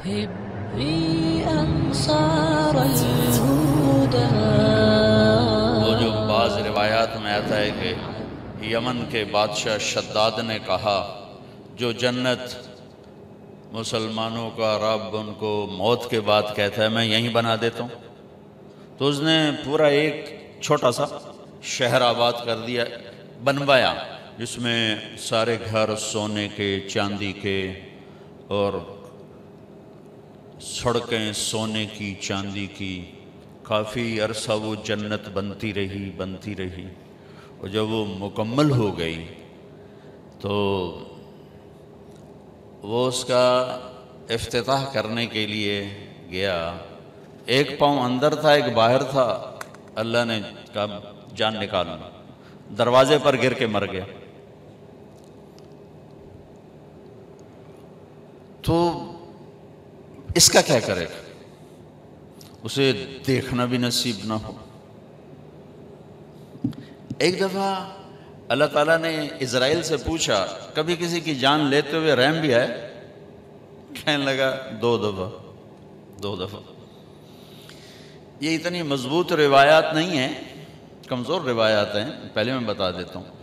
وہ جو بعض روایات میں آتا ہے کہ یمن کے بادشاہ شداد نے کہا جو جنت مسلمانوں کا رب ان کو موت کے بعد کہتا ہے میں یہیں بنا دیتا ہوں، تو اس نے پورا ایک چھوٹا سا شہر آباد کر دیا، بنوایا، جس میں سارے گھر سونے کے، چاندی کے، اور سڑکیں سونے کی، چاندی کی، کافی عرصہ وہ جنت بنتی رہی، اور جب وہ مکمل ہو گئی تو وہ اس کا افتتاح کرنے کے لیے گیا، ایک پاؤں اندر تھا ایک باہر تھا، اللہ نے کہا جان نکالنا، دروازے پر گر کے مر گیا۔ تو اس کا کیا کرے گا؟ اسے دیکھنا بھی نصیب نہ ہو۔ ایک دفعہ اللہ تعالیٰ نے اسرائیل سے پوچھا کبھی کسی کی جان لیتے ہوئے رحم بھی ہے؟ کہنے لگا دو دفعہ۔ یہ اتنی مضبوط روایات نہیں ہیں، کمزور روایات ہیں، پہلے میں بتا دیتا ہوں۔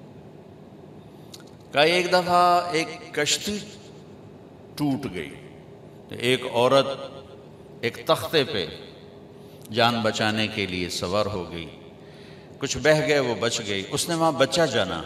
کہا ایک دفعہ ایک کشتی ٹوٹ گئی، ایک عورت ایک تختے پہ جان بچانے کے لیے سوار ہو گئی، کچھ بہہ گئے وہ بچ گئی، اس نے وہاں بچہ جانا،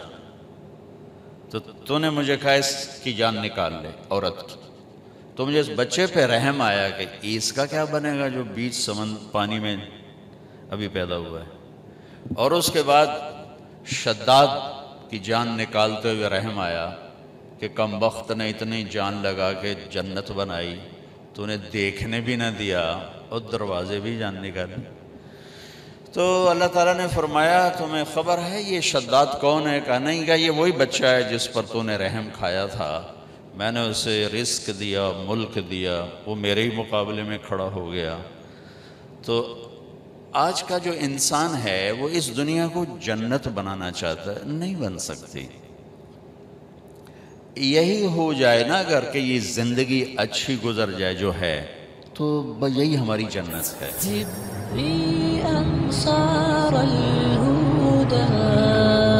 تو نے مجھے کہا اس کی جان نکال لے، عورت کی، تو مجھے اس بچے پہ رحم آیا کہ اس کا کیا بنے گا جو بیچ پانی میں ابھی پیدا ہوا ہے۔ اور اس کے بعد شداد کی جان نکالتے ہوئے رحم آیا کہ کم بخت نے اتنی جان لگا کے جنت بنائی، تو نے دیکھنے بھی نہ دیا اور دروازے بھی جان نکالے۔ تو اللہ تعالیٰ نے فرمایا تمہیں خبر ہے یہ شداد کون ہے؟ کہا نہیں، کہا یہ وہی بچہ ہے جس پر تو نے رحم کھایا تھا، میں نے اسے رزق دیا، ملک دیا، وہ میرے ہی مقابلے میں کھڑا ہو گیا۔ تو آج کا جو انسان ہے وہ اس دنیا کو جنت بنانا چاہتا ہے، نہیں بن سکتی۔ یہی ہو جائے نا اگر کہ یہ زندگی اچھی گزر جائے جو ہے، تو یہی ہماری جنت ہے۔